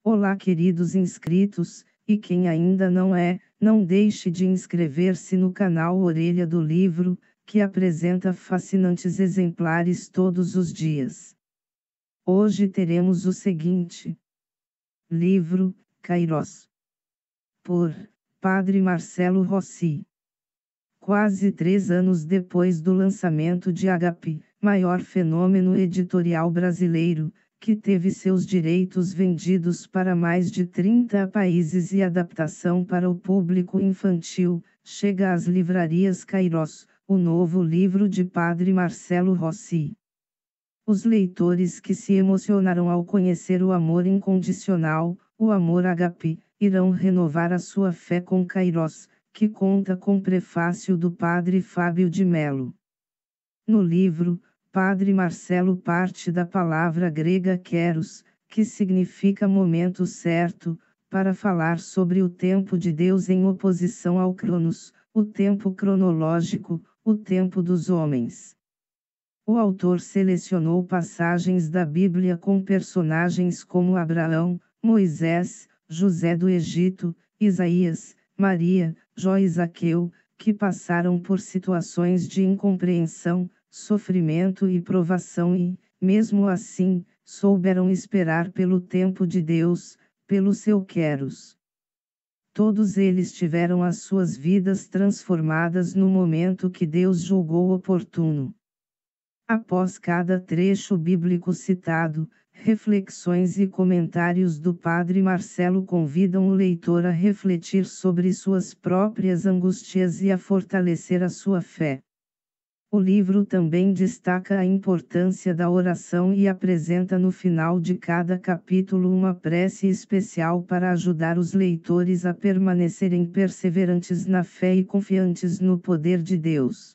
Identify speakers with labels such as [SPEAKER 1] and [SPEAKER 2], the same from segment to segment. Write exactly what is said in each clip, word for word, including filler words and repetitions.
[SPEAKER 1] Olá, queridos inscritos, e quem ainda não é, não deixe de inscrever-se no canal Orelha do Livro, que apresenta fascinantes exemplares todos os dias. Hoje teremos o seguinte: livro, Kairos, por Padre Marcelo Rossi. Quase três anos depois do lançamento de Agape, maior fenômeno editorial brasileiro, que teve seus direitos vendidos para mais de trinta países e adaptação para o público infantil, chega às livrarias Kairos, o novo livro de Padre Marcelo Rossi. Os leitores que se emocionaram ao conhecer o amor incondicional, o amor Agape, irão renovar a sua fé com Kairos, que conta com prefácio do Padre Fábio de Mello. No livro, Padre Marcelo parte da palavra grega kairos, que significa momento certo, para falar sobre o tempo de Deus em oposição ao cronos, o tempo cronológico, o tempo dos homens. O autor selecionou passagens da Bíblia com personagens como Abraão, Moisés, José do Egito, Isaías, Maria, Jó e Zaqueu, que passaram por situações de incompreensão, sofrimento e provação e, mesmo assim, souberam esperar pelo tempo de Deus, pelo seu Kairos. Todos eles tiveram as suas vidas transformadas no momento que Deus julgou oportuno. Após cada trecho bíblico citado, reflexões e comentários do Padre Marcelo convidam o leitor a refletir sobre suas próprias angústias e a fortalecer a sua fé. O livro também destaca a importância da oração e apresenta no final de cada capítulo uma prece especial para ajudar os leitores a permanecerem perseverantes na fé e confiantes no poder de Deus.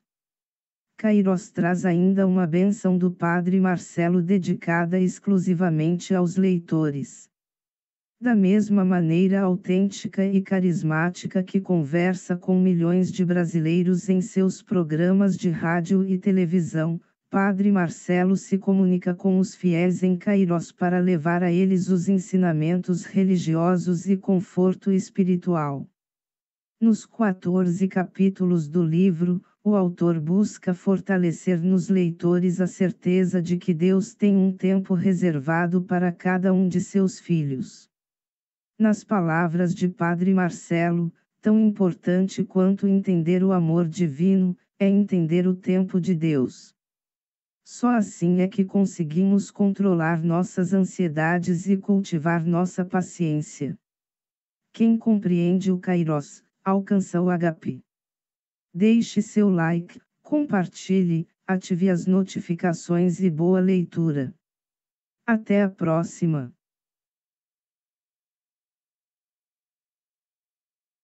[SPEAKER 1] Kairos traz ainda uma bênção do Padre Marcelo dedicada exclusivamente aos leitores. Da mesma maneira autêntica e carismática que conversa com milhões de brasileiros em seus programas de rádio e televisão, Padre Marcelo se comunica com os fiéis em Kairos para levar a eles os ensinamentos religiosos e conforto espiritual. Nos quatorze capítulos do livro, o autor busca fortalecer nos leitores a certeza de que Deus tem um tempo reservado para cada um de seus filhos. Nas palavras de Padre Marcelo, tão importante quanto entender o amor divino, é entender o tempo de Deus. Só assim é que conseguimos controlar nossas ansiedades e cultivar nossa paciência. Quem compreende o Kairos, alcança o Agape. Deixe seu like, compartilhe, ative as notificações e boa leitura. Até a próxima!